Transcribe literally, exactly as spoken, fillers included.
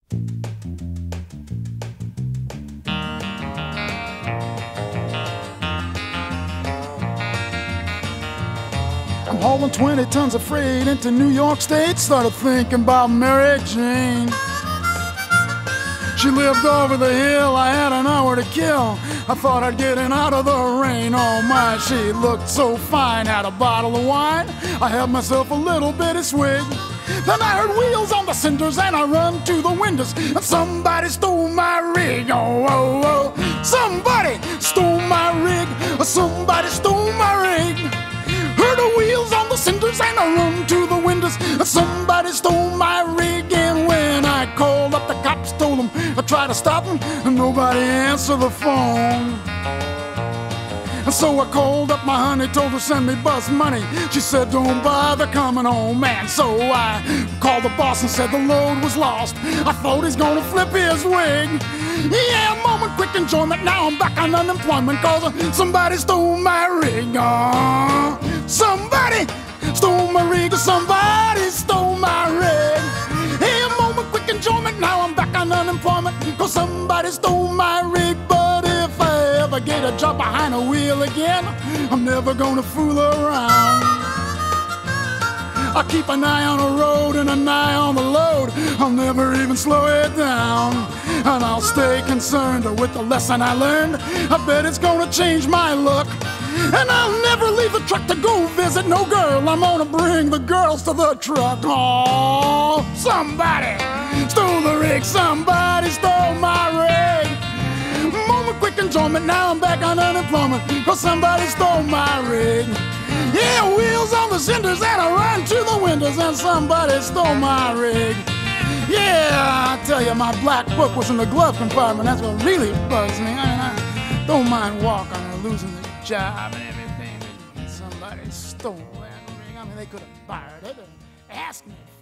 I'm hauling twenty tons of freight into New York State. Started thinking about Mary Jane. She lived over the hill, I had an hour to kill. I thought I'd get in out of the rain. Oh my, she looked so fine. Had a bottle of wine, I had myself a little bitty swig. Then I heard wheels on the cinders and I run to the windows, and somebody stole my rig. Oh, oh, oh, somebody stole my rig. Somebody stole my rig. Heard the wheels on the cinders and I run to the windows, and somebody stole my rig. And when I called up the cops, told them I tried to stop them, and nobody answered the phone. And so I called up my honey, told her send me bus money. She said don't bother coming home, man. So I called the boss and said the load was lost. I thought he's gonna flip his wig. Yeah, a moment, quick enjoyment. Now I'm back on unemployment cause somebody stole my rig. Oh, somebody stole my rig. Somebody stole my rig. Yeah, a moment, quick enjoyment. Now I'm back on unemployment cause somebody stole my rig. But if I ever get a job behind a wheel again, I'm never gonna fool around. I'll keep an eye on the road and an eye on the load. I'll never even slow it down. And I'll stay concerned with the lesson I learned. I bet it's gonna change my luck. And I'll never leave the truck to go visit no girl. I'm gonna bring the girls to the truck. Oh, somebody stole the rig. Somebody stole my rig. Moment, quick enjoyment. Now I'm back on unemployment cause somebody stole my rig. Yeah, wheels on the cinders and I run to the windows, and somebody stole my rig. Yeah, I tell you, my black book was in the glove compartment. That's what really bugs me. I mean, I don't mind walking or losing the job and everything, but somebody stole that rig. I mean, they could have borrowed it and asked me